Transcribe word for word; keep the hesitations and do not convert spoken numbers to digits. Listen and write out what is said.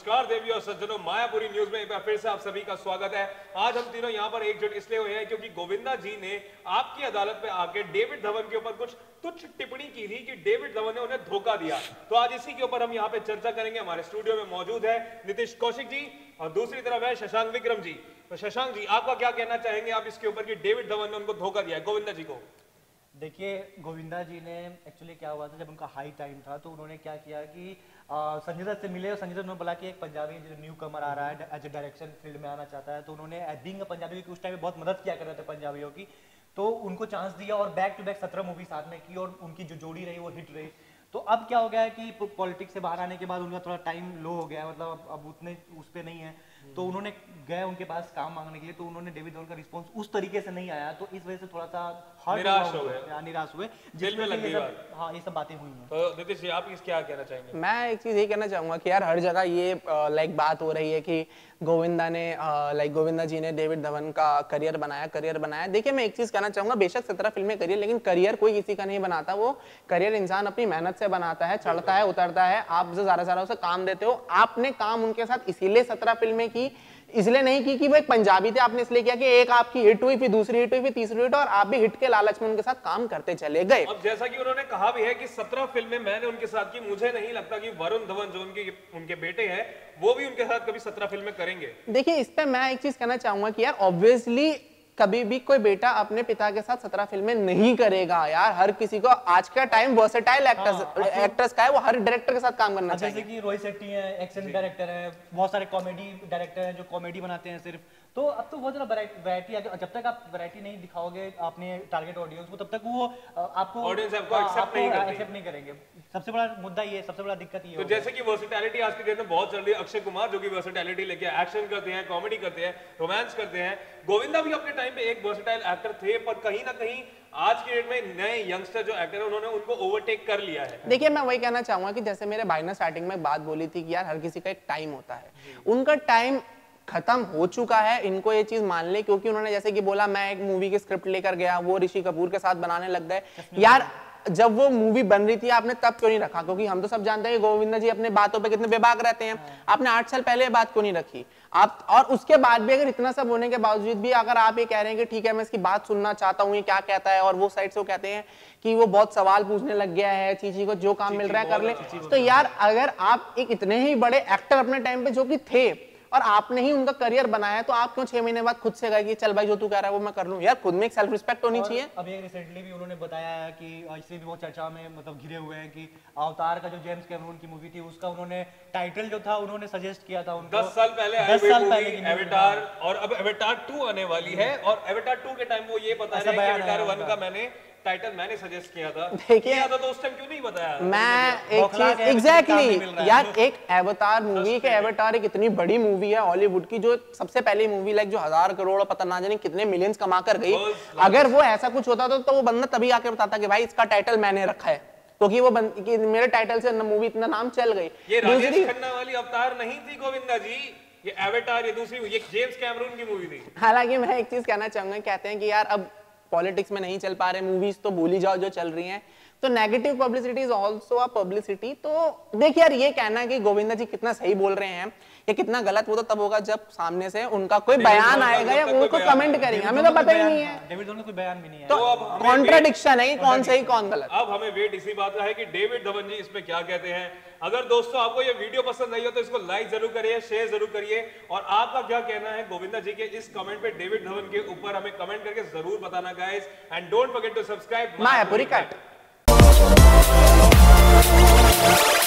नमस्कार देवी और सज्जनों, मायापुरी न्यूज में एक बार फिर से आप सभी का स्वागत है। आज हम तीनों यहाँ पर एकजुट इसलिए हुए हैं क्योंकि गोविंदा जी ने आपकी अदालत में आके डेविड धवन के ऊपर कुछ तुच्छ टिप्पणी की थी कि डेविड धवन ने उन्हें धोखा दिया। तो आज इसी के ऊपर हम यहाँ पे चर्चा करेंगे। हमारे स्टूडियो में मौजूद है नीतीश कौशिक जी और दूसरी तरफ है शशांक विक्रम जी। तो शशांक जी, आपका क्या कहना चाहेंगे आप इसके ऊपर कि डेविड धवन ने उनको धोखा दिया है गोविंदा जी को? देखिए, गोविंदा जी ने एक्चुअली क्या हुआ था, जब उनका हाई टाइम था तो उन्होंने क्या किया कि संजय दत्त से मिले और संजय दत्त ने बोला कि एक पंजाबी जो न्यू कमर आ रहा है एज ए डायरेक्शन फील्ड में आना चाहता है, तो उन्होंने बीइंग अ पंजाबी की उस टाइम में बहुत मदद किया करते थे पंजाबियों की, तो उनको चांस दिया और बैक टू बैक सत्रह मूवी साथ में की और उनकी जो जोड़ी रही वो हिट रही। तो अब क्या हो गया है कि पॉलिटिक्स से बाहर आने के बाद उनका थोड़ा टाइम लो हो गया है, मतलब अब उतने उस पर नहीं है, तो उन्होंने गए उनके पास काम मांगने के लिए, तो उन्होंने डेविड धवन का रिस्पांस उस तरीके से नहीं आया, तो इस वजह से थोड़ा सा निराश हो गए निराश हुए जिसमें लग गई बात। हाँ, ये सब बातें हुई हैं। तो नीतीश जी, आप इस क्या कहना चाहेंगे? मैं एक चीज ये कहना चाहूंगा कि यार हर जगह ये लाइक बात हो रही है कि गोविंदा ने लाइक गोविंदा जी ने डेविड धवन का करियर बनाया करियर बनाया देखिए, मैं एक चीज कहना चाहूंगा, बेशक सत्रह फिल्में करियर, लेकिन करियर कोई किसी का नहीं बनाता। वो करियर इंसान अपनी मेहनत से बनाता है, चढ़ता है उतरता है। आप जो ज्यादा ज्यादा उसे काम देते हो, आपने काम उनके साथ इसीलिए सत्रह फिल्में की, इसलिए नहीं की कि वो एक पंजाबी थे, आपने इसलिए किया कि एक आपकी हिट हुई, फिर दूसरी हिट हुई, फिर तीसरी हिट, और आप भी हिट के लालच में उनके साथ काम करते चले गए। अब जैसा कि उन्होंने कहा भी है कि सत्रह फिल्में मैंने उनके साथ की, मुझे नहीं लगता कि वरुण धवन जो उनके उनके बेटे हैं वो भी उनके साथ कभी सत्रह फिल्में करेंगे। देखिए, इस पे मैं एक चीज कहना चाहूंगा कि यार ऑब्वियसली कभी भी कोई बेटा अपने पिता के साथ सत्रह फिल्में नहीं करेगा यार। हर किसी को आज का टाइम वर्सेटाइल एक्टर्स हाँ, एक्टर्स का है, वो हर डायरेक्टर के साथ काम करना चाहिए। जैसे कि रोहित शेट्टी है, एक्शन डायरेक्टर है, बहुत सारे कॉमेडी डायरेक्टर हैं जो कॉमेडी बनाते हैं सिर्फ, तो अब तो बहुत ज्यादा वैरायटी है। जब तक आप वैरायटी नहीं दिखाओगे अपने टारगेट ऑडियंस को, तब तक वो आपको ऑडियंस आपको एक्सेप्ट नहीं करती, एक्सेप्ट नहीं करेंगे। सबसे बड़ा मुद्दा ये, सबसे बड़ा दिक्कत ये। तो जैसे कि वर्सेटैलिटी आज के डेट में बहुत चल रही है, अक्षय कुमार जो कि वर्सेटैलिटी लेके एक्शन करते हैं, कॉमेडी करते हैं, रोमांस करते हैं। गोविंदा भी अपने टाइम पे एक वर्सेटाइल एक्टर थे, पर कहीं ना कहीं आज के डेट में नए यंगस्टर जो एक्टर है उन्होंने उनको ओवरटेक कर लिया है। देखिए, मैं वही कहना चाहूंगा कि जैसे मेरे भाई ने स्टार्टिंग में बात बोली थी कि यार हर किसी का एक टाइम होता है, उनका टाइम खत्म हो चुका है। इनको ये चीज मान ले, क्योंकि उन्होंने जैसे कि बोला मैं एक मूवी की स्क्रिप्ट लेकर गया, वो ऋषि कपूर के साथ बनाने लग गए। यार जब वो मूवी बन रही थी आपने तब क्यों नहीं रखा? क्योंकि हम तो सब जानते हैं कि गोविंदा जी अपने बातों पे कितने बेबाक रहते हैं। आपने आठ साल पहले बात क्यों नहीं रखी आप? और उसके बाद भी अगर इतना सब होने के बावजूद भी अगर आप ये कह रहे हैं कि ठीक है मैं इसकी बात सुनना चाहता हूँ, ये क्या कहता है, और वो साइड से वो कहते हैं कि वो बहुत सवाल पूछने लग गया है, चीची को जो काम मिल रहा है कर ले, तो यार अगर आप एक इतने ही बड़े एक्टर अपने टाइम पे जो कि थे और आपने ही उनका करियर बनाया, तो आप क्यों छह महीने बाद खुद से गए कि चल भाई जो तू कह रहा है वो मैं कर लूं? यार खुद में एक सेल्फ रिस्पेक्ट होनी चाहिए। अभी रिसेंटली भी उन्होंने बताया है कि इससे भी बहुत चर्चा में मतलब घिरे हुए हैं कि अवतार का जो जेम्स कैमरून की मूवी थी उसका उन्होंने टाइटल जो था उन्होंने सजेस्ट किया था उनको दस साल पहले दस साल पहले की एवेटार, और अब एवेटार टू आने वाली है, और एवेटार टू के टाइम वो ये बता रहे हैं कि एवेटार वन का मैंने टाइटल मैंने सजेस्ट किया था। देखिए, तो उस टाइम क्यों नहीं बताया? मैं एक चीज एग्जैक्टली यार, एक एवतार मूवी के एवतार एक इतनी बड़ी मूवी है हॉलीवुड की, जो सबसे पहली मूवी लाइक जो हजार करोड़ पता ना जाने कितने मिलियंस कमा कर गई। अगर वो ऐसा कुछ होता तो, तो वो बंदा तभी आके बताता कि भाई इसका टाइटल मैंने रखा है, क्योंकि वो कि मेरे टाइटल से मूवी इतना नाम चल गई। ये राजेश खन्ना वाली अवतार नहीं थी गोविंदा जी, ये एवेटार, ये दूसरी, ये जेम्स कैमरून की मूवी थी। हालांकि मैं एक चीज कहना चाहूंगा, कहते हैं कि यार अब पॉलिटिक्स में नहीं चल पा रहे, मूवीज तो भूल ही जाओ जो चल रही हैं, तो negative publicity is also a publicity. तो देखिए यार, ये कहना कि गोविंदा जी कितना सही बोल रहे हैं या कितना गलत, वो तो तब होगा जब सामने से उनका कोई बयान आएगा या उनको कमेंट करेंगे, हमें तो पता ही नहीं है। डेविड धवन कोई बयान भी नहीं है, तो कॉन्ट्राडिक्शन है, कौन सही कौन गलत। अब हमें वेट इसी बात का है कि डेविड धवन जी इसमें क्या कहते हैं। अगर दोस्तों आपको ये वीडियो पसंद आई हो तो इसको लाइक जरूर करिए, शेयर जरूर करिए, और आपका क्या कहना है गोविंदा जी के इस कमेंट पे डेविड धवन के ऊपर हमें कमेंट करके जरूर बताना guys, and don't forget to subscribe Mayapuri cut.